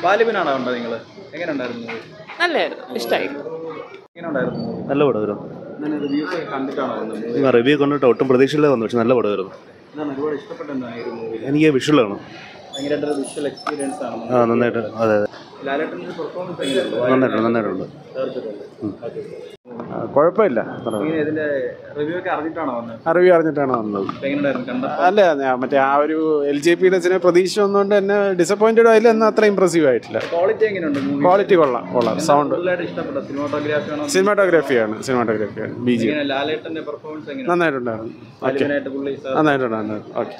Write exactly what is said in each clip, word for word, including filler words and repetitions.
വാലിബനാണോ കണ്ടത് നിങ്ങൾ? എങ്ങനെ ഉണ്ടായിരുന്നു? നല്ലായിരുന്നു, ഇഷ്ടമായി. എങ്ങനെ ഉണ്ടായിരുന്നു? നല്ല പടമായിരുന്നു. റിവ്യൂസ് കണ്ടിട്ടാണോ വന്നത്? റിവ്യൂ കണ്ടിട്ട് ഒട്ടും പ്രതീക്ഷയില്ലാതെ വന്നു, പക്ഷെ നല്ല പടമായിരുന്നു. ഒരുപാട് ഇഷ്ടപ്പെട്ടെന്തായിരുന്നു? എനിക്ക് വിഷ്വലാണ് ഭയങ്കരമായിട്ടൊരു വിഷ്വൽ എക്സ്പീരിയൻസ് ആണ്. ആ നന്നായിട്ട്. അതെ അതെ ലാലേട്ടൻ്റെ പെർഫോമൻസ് എങ്ങനെയുണ്ട്? നന്നായിട്ടുണ്ട് നന്നായിട്ടുണ്ട് കുഴപ്പമില്ല. ഇതിന്റെ റിവ്യൂ ഒക്കെ അറിഞ്ഞിട്ടാണോ വന്നത്? അറിവ് അറിഞ്ഞിട്ടാണ് വന്നത്. അല്ല, മറ്റേ ആ ഒരു എൽ ജെ പി ഡസിനെ പ്രതീക്ഷ ഒന്നുകൊണ്ട് എന്നെ ഡിസപ്പോയിന്റഡ് ആയില്ല, എന്നാൽ അത്ര ഇംപ്രസീവ് ആയിട്ടില്ല. ക്വാളിറ്റി എങ്ങനെയുണ്ട്? ക്വാളിറ്റി കൊള്ളാം കൊള്ളാം. സൗണ്ട് ഇഷ്ടപ്പെട്ട സിനിമാറ്റോഗ്രാഫിയാണോ? സിനിമാറ്റോഗ്രാഫിയാണ് സിനിമാറ്റോഗ്രാഫിയാണ് ബി ജി. ലാലേട്ടന്റെ പെർഫോമൻസ് എങ്ങനെ? നന്നായിട്ടുണ്ടായിരുന്നു. നന്നായിട്ടുണ്ടായിരുന്നു. ഓക്കെ.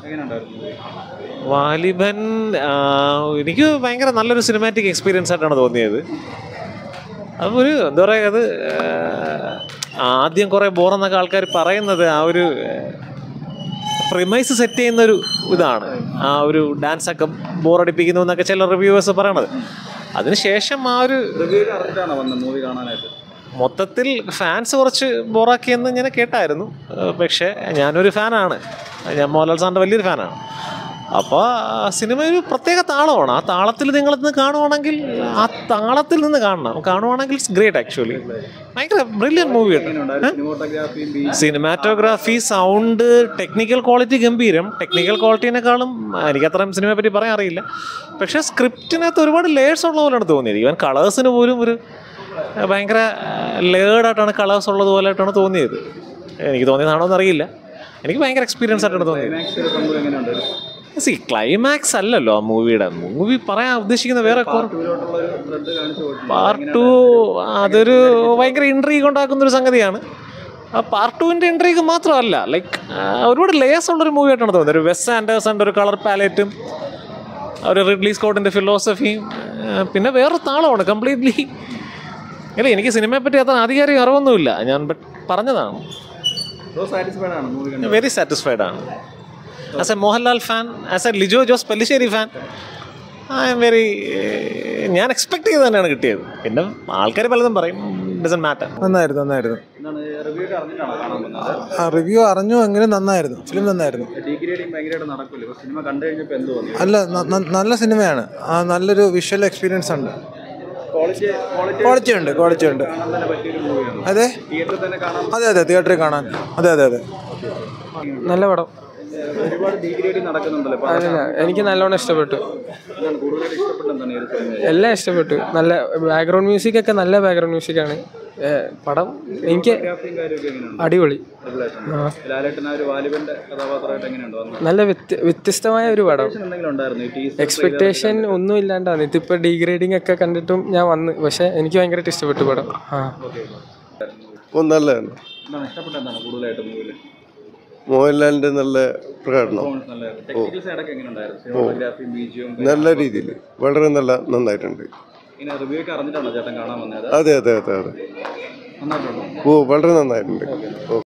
വാലിബൻ എനിക്ക് ഭയങ്കര നല്ലൊരു സിനിമാറ്റിക് എക്സ്പീരിയൻസ് ആയിട്ടാണ് തോന്നിയത്. അപ്പോൾ ഒരു എന്താ പറയുക, അത് ആദ്യം കുറേ ബോറെന്നൊക്കെ ആൾക്കാർ പറയുന്നത് ആ ഒരു പ്രിമൈസ് സെറ്റ് ചെയ്യുന്നൊരു ഇതാണ്, ആ ഒരു ഡാൻസൊക്കെ ബോറടിപ്പിക്കുന്നു എന്നൊക്കെ ചില റിവ്യൂവേഴ്സ് പറയണത്. അതിനുശേഷം ആ ഒരു മൊത്തത്തിൽ ഫാൻസ് കുറച്ച് ബോറാക്കിയെന്ന് ഞാൻ കേട്ടായിരുന്നു. പക്ഷേ ഞാനൊരു ഫാനാണ്, ഞാൻ മോഹൻലാൽ സാറിൻ്റെ വലിയൊരു ഫാനാണ്. അപ്പോൾ സിനിമ ഒരു പ്രത്യേക താളമാണ്. ആ താളത്തിൽ നിങ്ങളിന്ന് കാണുവാണെങ്കിൽ ആ താളത്തിൽ നിന്ന് കാണണം കാണുവാണെങ്കിൽ ഇറ്റ്സ് ഗ്രേറ്റ്. ആക്ച്വലി ഭയങ്കര ബ്രില്യൻ മൂവിയാണ്. സിനിമാറ്റോഗ്രാഫി, സൗണ്ട്, ടെക്നിക്കൽ ക്വാളിറ്റി ഗംഭീരം. ടെക്നിക്കൽ ക്വാളിറ്റീനേക്കാളും എനിക്കത്രയും സിനിമയെ പറ്റി പറയാൻ അറിയില്ല. പക്ഷേ സ്ക്രിപ്റ്റിനകത്ത് ഒരുപാട് ലേയേഴ്സ് ഉള്ള പോലെയാണ് തോന്നിയത്. ഈവൻ കളേഴ്സിന് പോലും ഒരു ഭയങ്കര ലേർഡായിട്ടാണ് കളേഴ്സ് ഉള്ളതുപോലെയായിട്ടാണ് തോന്നിയത്. എനിക്ക് തോന്നിയതാണോ എന്നറിയില്ല, എനിക്ക് ഭയങ്കര എക്സ്പീരിയൻസ് ആയിട്ടാണ് തോന്നിയത്. സി ക്ലൈമാക്സ് അല്ലല്ലോ ആ മൂവിയുടെ. മൂവി പറയാൻ ഉദ്ദേശിക്കുന്ന വേറെ പാർട്ട് ടു, അതൊരു ഭയങ്കര ഇൻട്രീഗ് ഉണ്ടാക്കുന്നൊരു സംഗതിയാണ്. ആ പാർട്ട് ടുവിൻ്റെ ഇൻട്രീഗ് മാത്രമല്ല, ലൈക്ക് ഒരുപാട് ലേയേഴ്സ് ഉള്ളൊരു മൂവി ആയിട്ടാണ് തോന്നുന്നത്. ഒരു വെസ് ആൻഡേഴ്സൻ്റെ ഒരു കളർ പാലറ്റും ഒരു റിഡ്ലി സ്കോട്ടിൻ്റെ ഫിലോസഫിയും പിന്നെ വേറൊരു താളമാണ് കംപ്ലീറ്റ്ലി. അല്ല, എനിക്ക് സിനിമയെ പറ്റി അത്ര അധികാരം അറിവൊന്നുമില്ല, ഞാൻ പറഞ്ഞതാണ്. വെരി സാറ്റിസ്ഫൈഡ് ആണ്. As a Mohanlal fan, as a Lijo Jose Pellissery fan, I am very ഞാൻ എക്സ്പെക്ട് ചെയ്ത് തന്നെയാണ് കിട്ടിയത്. പിന്നെ ആൾക്കാർ പലതും പറയും, ഡസന്റ് മാറ്റർ. നന്നായിരുന്നു നന്നായിരുന്നു ആ റിവ്യൂ അറിഞ്ഞു. എങ്ങനെ നന്നായിരുന്നു, ഫിലിം നന്നായിരുന്നു. അല്ല, നല്ല സിനിമയാണ്. ആ നല്ലൊരു വിഷ്വൽ എക്സ്പീരിയൻസ് ഉണ്ട്. ക്വാളിറ്റി ഉണ്ട് ക്വാളിറ്റി ഉണ്ട് അതെ അതെ അതെ തിയേറ്ററിൽ കാണാൻ. അതെ അതെ അതെ നല്ല പടം. അല്ല, എനിക്ക് നല്ലോണം ഇഷ്ടപ്പെട്ടു. എല്ലാം ഇഷ്ടപ്പെട്ടു. നല്ല ബാക്ക്ഗ്രൗണ്ട് മ്യൂസിക് ഒക്കെ, നല്ല ബാക്ക്ഗ്രൗണ്ട് മ്യൂസിക്കാണ്. പടം എനിക്ക് അടിപൊളി. നല്ല വ്യത്യസ്തമായ ഒരു പടം. എക്സ്പെക്ടേഷൻ ഒന്നും ഇല്ലാണ്ടാണ് ഇതിപ്പോൾ ഡീഗ്രേഡിങ് ഒക്കെ കണ്ടിട്ടും ഞാൻ വന്ന്. പക്ഷെ എനിക്ക് ഭയങ്കരമായിട്ട് ഇഷ്ടപ്പെട്ടു പടം. ആ നല്ലതാണ്. മോഹൻലാലിന്റെ നല്ല പ്രകടനം, നല്ല രീതിയിൽ വളരെ നല്ല നന്നായിട്ടുണ്ട്. അതെ അതെ അതെ അതെ ഓ വളരെ നന്നായിട്ടുണ്ട്.